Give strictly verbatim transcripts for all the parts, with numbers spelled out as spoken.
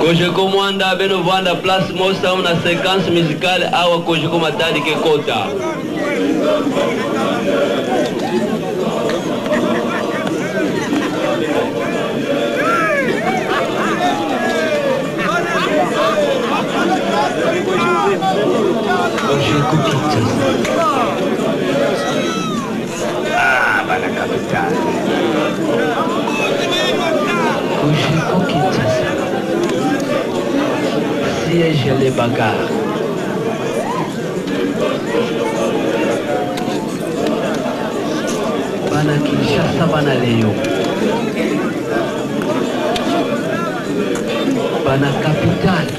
Hoje como anda beno vanda place moça uma sequência musical awa hoje como a tarde que cota. Hoje coquita. Ah, vai na capital. Hoje coquita. Siège les bagarres. Bana Kinshasa bana leo. Bana capitale.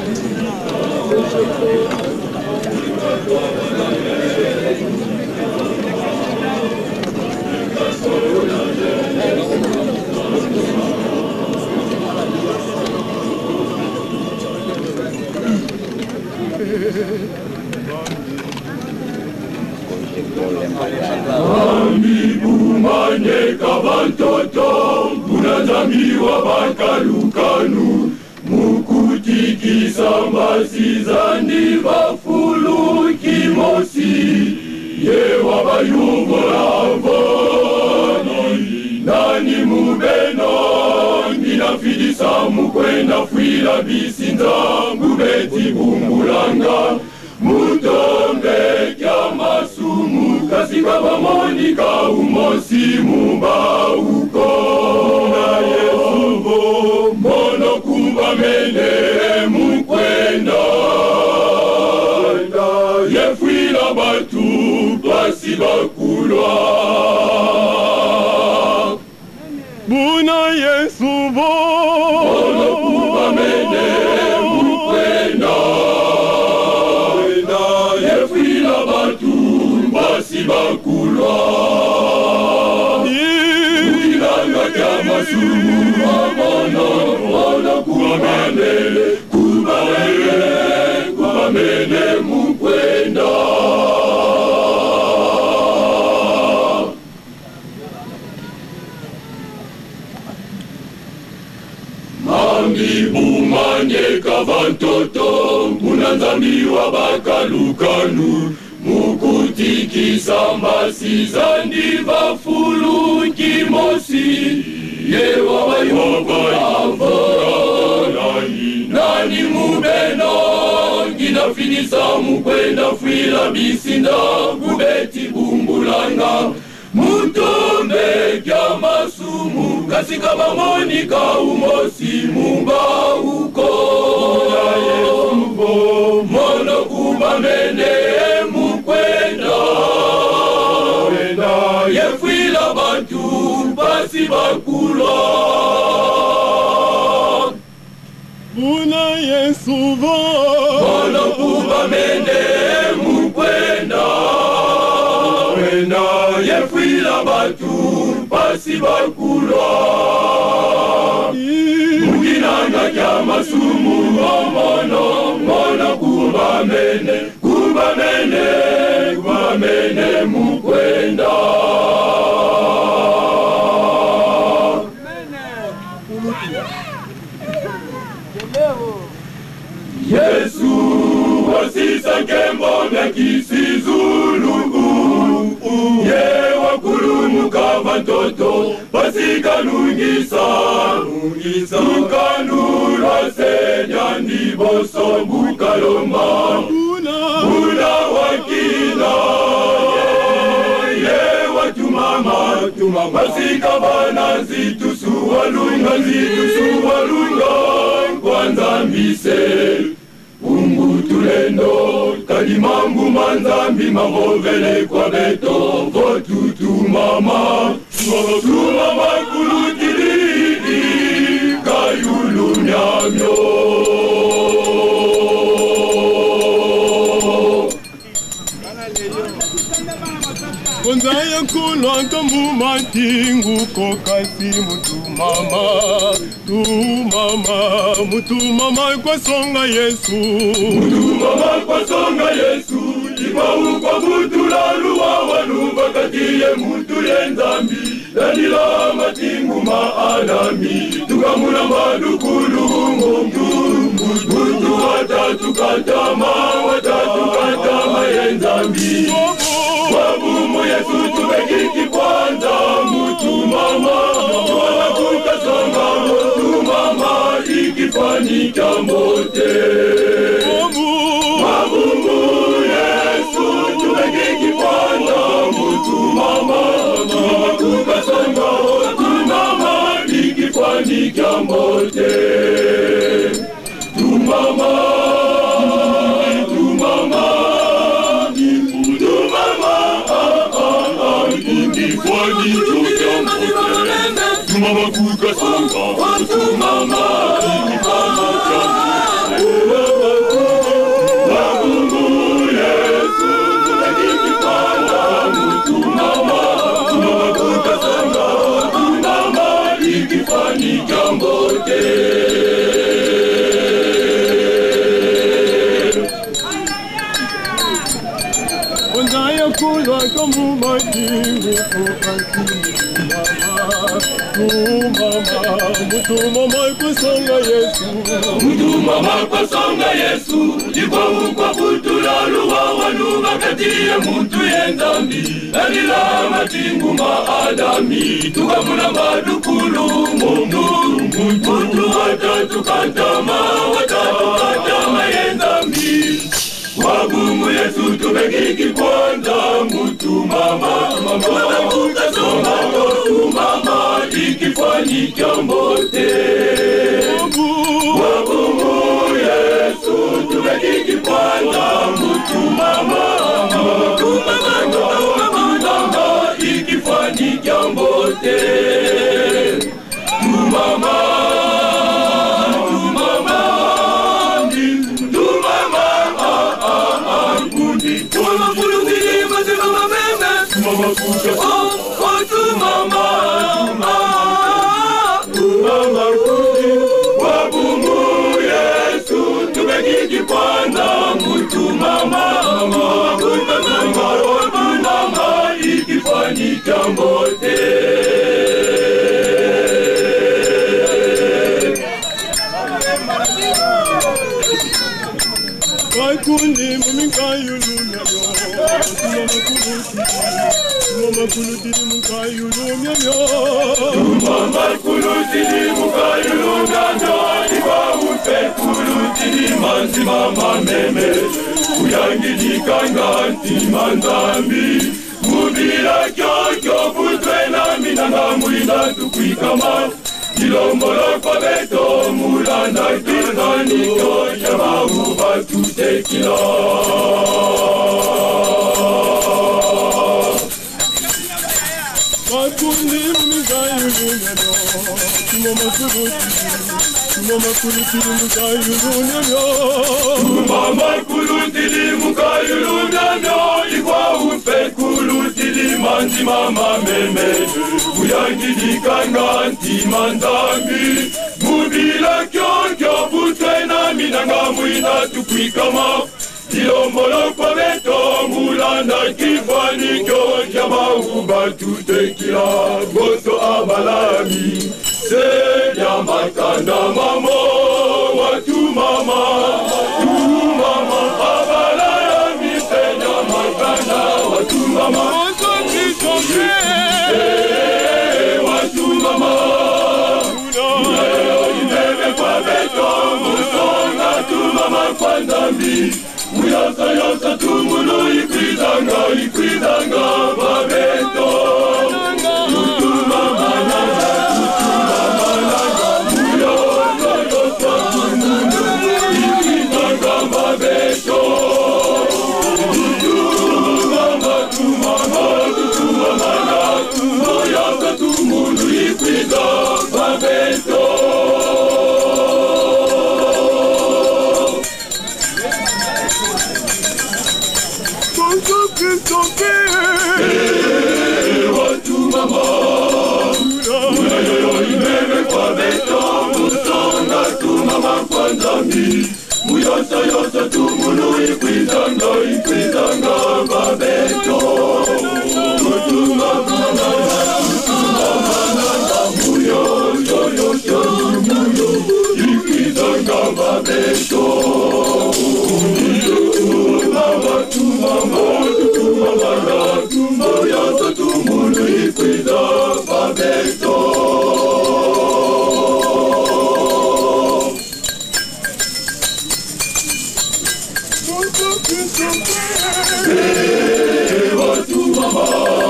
Amibumane kabantoto unazamiwa bakalukanu mukutikisa mbasizani bafulu kimosi yewa bayuvolavo nani mubeno ninafidisa mukwenda fwila bisinza ngubeti bumbulanga mutombe kya masumu kasika bamonika umosi mumba uko na Yesu mono kumba mene mukwenda yefwila batu basi bakulwa buna Yesu mono kumba mene mukwenda bakulwa ukilanga kya masumu mono mono kubamene kubamene kubamene mukwenda mambi bumanye kavantoto munanzamiwa bakalukanu mukutikisa mbasizani bafulu kimosi yewa bayuvolavo nani mubeno nginafinisa mukwenda fwila bisinda kubeti bumbulanga mutombe kya masumu kasika bamonika umosi mumba uko na Yesu mono kubamene yefwila bantu basi bakulwa buna Yesu mono kubamene mukwenda wenda yefwila bantu basi bakulwa mukinanga kya masumu mono mono kubamene kubamene kubamene mukwenda Yesu wasisa kembo na kisizulugu ye wakulumu kavantoto pasikanungisa tukanulwa senya ndiboso bukaloma buna wakina ye watumama pasika bana zitusu walunga zitusu walunga kwanza mbise ungu tulendo kalimambu manzambi mahovele kwa beto votutu mama votutu mama kulutilili kayulu nyamyo Konzaya kulonto mumatingu kokasi mutu mama tu mama mutu mama kwa songa Yesu mutu mama kwa songa Yesu ibawu kwa mutu lalu wa waluba katiye mutu yenzambi Danila matingu maalami tukamuna madukulu mungu watatukatama watatukatama yenzambi wabumu Yesu tubekiki kwanza mutu mama wanatukasanga mutu mama ikifanyika mbote wabumu Yesu tubekiki kwanza mutu mama wanatukasanga mutu mama ikifanyika mbote tu mama Mama kuka sanga, tu mama, wabumu Yesu, tukiki kwanza, tu mama, mama kuka sanga, tu mama, ikifanyika mbote. Ondaya kulwa kamu majingu kukakini mama, mutu mama kusonga Yesu, mutu mama kusonga Yesu, jikwangu kwa kutulalu wa wanuga katiye mutu yenzambi, alila matingu maadami, tukamuna madukulu mungu, mutu watatukatama, watatukatama yenzambi, wabumu Yesu tubekiki kwanza mutu mama, mama kutasonga mutu mama, ikifanyika mbote. Wabumu Yesu tubekiki kwanza mutu mama, mama kutasonga mutu mama, ikifanyika mbote. Tu mama, tu mama, tu mama, ah ah ah, kundi mama kulungili mazima mabeme, mama kuka, oh oh tu mama, ah tu mama kundi, wabumu Yesu tubekiki kwanza mutu mama, mama kuka mama, wabumu mama ikifanyika mbote. Kundi mumikayulumya yo, mama kuluti, mama kuluti mukayulumya yo, mama kuluti mukayulumya yo, iba upe kuluti manzi mama meme, uyangilika nganti manzambi, mubila kyokyo putwe na minanga mwina tukwikama. Kilombolo kwa beto mulanda kizani kyo yabahu batute kilo. Makundi mumizayu lunyano, tumama kuluti, tumama kuluti mukayu lunyano, tumama kuluti mukayu lunyano, ikwa upe kuluti manzi mama meme, uyangilika nganti manzambi, mubila kyokyo putwe na minanga mwina tukwikama. Kilombolo kwa beto mulanda kifani kyo jabahu batutekila goso abalami seja makanda mamo watu mama tu mama abalami seja makanda watu mama watu mama unayo imebe kwa beto musonga tu mama kwa ndambi. Uyasa yasa tumulu ikwidanga ikwidanga babeto. Utuma mananga utuma mananga uyo yo yasa tumulu ikwidanga babeto. Utuma matuma matuma mananga uyasa tumulu ikwidanga babeto. Watu mama, unayo imebe kwa beto, musonga tu mama kwa ndambi, muyasa yasa tu mulu ikwizanga ikwizanga babeto. Watu mama, watu mama, muyo yo yo yo muyo ikwizanga babeto. tumamara tumoyoso tumunu ikwiza babeto. Ewa tumama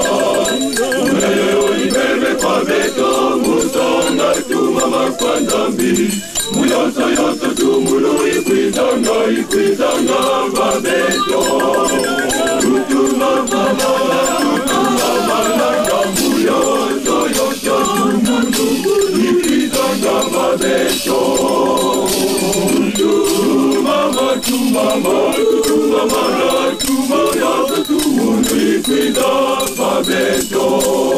unayo ibebe kwa beto musonga tumama kwa ndambi muyoso yoso tumunu ikwizanga ikwizanga babeto. Tutumama tutumama nanga muyoso yoso tumunu ikwizanga babeto. Tumama tumama tumama na tumoyoso tumunu ikwizanga babeto.